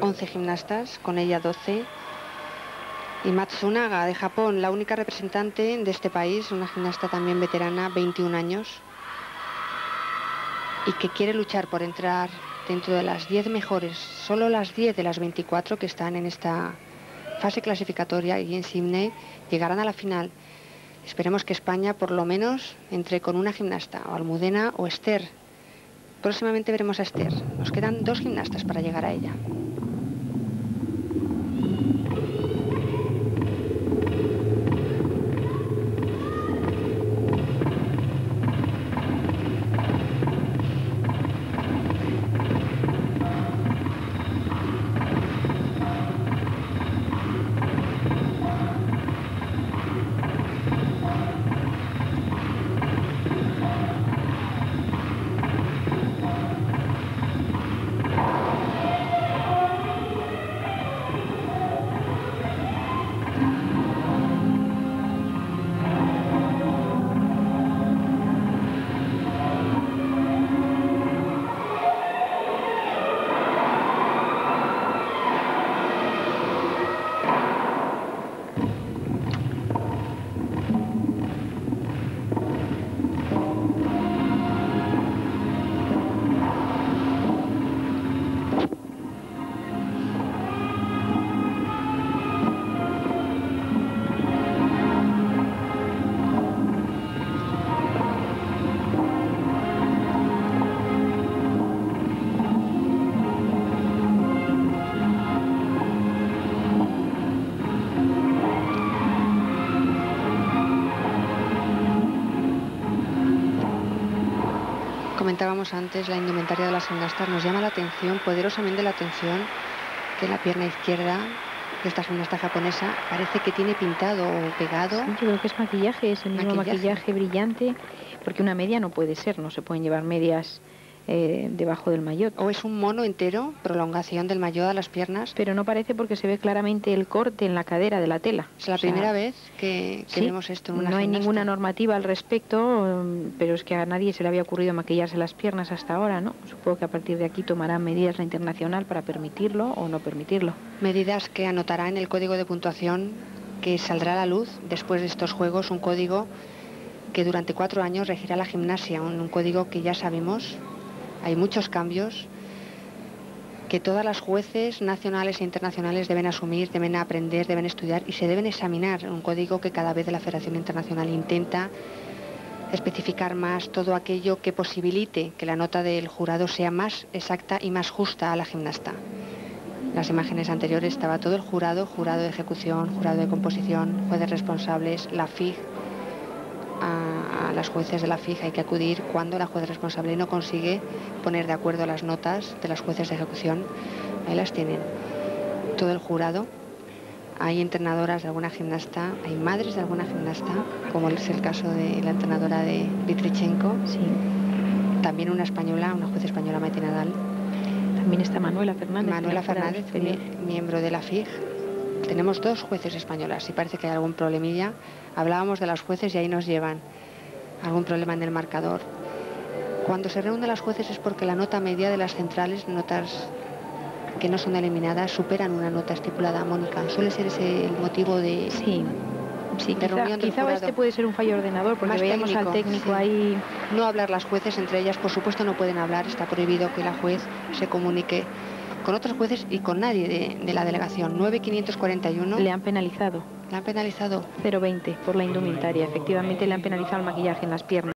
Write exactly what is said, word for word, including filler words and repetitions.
once gimnastas, con ella doce. Y Matsunaga, de Japón, la única representante de este país, una gimnasta también veterana, veintiún años, y que quiere luchar por entrar dentro de las diez mejores, solo las diez de las veinticuatro que están en esta fase clasificatoria y en Sydney llegarán a la final. Esperemos que España por lo menos entre con una gimnasta, o Almudena o Esther. Próximamente veremos a Esther. Nos quedan dos gimnastas para llegar a ella. Comentábamos antes, la indumentaria de las gimnastas nos llama la atención, poderosamente la atención, que la pierna izquierda de esta gimnasta japonesa parece que tiene pintado o pegado. Yo creo que es maquillaje, es el mismo maquillaje. maquillaje brillante, porque una media no puede ser, no se pueden llevar medias eh, debajo del maillot. O es un mono entero, prolongación del maillot a las piernas. Pero no parece porque se ve claramente el corte en la cadera de la tela. Es la o sea, primera vez que, que sí, vemos esto en una no hay gimnasta. ninguna normativa al respecto, pero es que a nadie se le había ocurrido maquillarse las piernas hasta ahora, ¿no? Supongo que a partir de aquí tomarán medidas la internacional para permitirlo o no permitirlo. Medidas que anotará en el código de puntuación que saldrá a la luz después de estos Juegos, un código que durante cuatro años regirá la gimnasia, un, un código que ya sabemos, hay muchos cambios, que todas las jueces nacionales e internacionales deben asumir, deben aprender, deben estudiar y se deben examinar. Un código que cada vez la Federación Internacional intenta especificar más todo aquello que posibilite que la nota del jurado sea más exacta y más justa a la gimnasta. En las imágenes anteriores estaba todo el jurado, jurado de ejecución, jurado de composición, jueces responsables, la F I G. A, a las jueces de la F I G hay que acudir cuando la juez responsable no consigue poner de acuerdo las notas de las jueces de ejecución. Ahí las tienen. Todo el jurado. Hay entrenadoras de alguna gimnasta, hay madres de alguna gimnasta, como es el caso de la entrenadora de Litrichenko. Sí. También una española, una juez española, Maite Nadal. También está Manuela Fernández. Manuela Fernández, mi, miembro de la F I G. Tenemos dos jueces españolas y parece que hay algún problemilla. Hablábamos de las jueces y ahí nos llevan algún problema en el marcador. Cuando se reúnen las jueces es porque la nota media de las centrales, notas que no son eliminadas, superan una nota estipulada, Mónica. Suele ser ese el motivo de, sí, sí, de quizá, reunión del quizá jurado. este puede ser un fallo de ordenador, porque Más veíamos técnico, al técnico sí. ahí. No hablar las jueces, entre ellas por supuesto no pueden hablar, está prohibido que la juez se comunique con otros jueces y con nadie de, de la delegación. nueve quinientos cuarenta y uno. Le han penalizado. Le han penalizado. cero veinte por la indumentaria. Efectivamente le han penalizado el maquillaje en las piernas.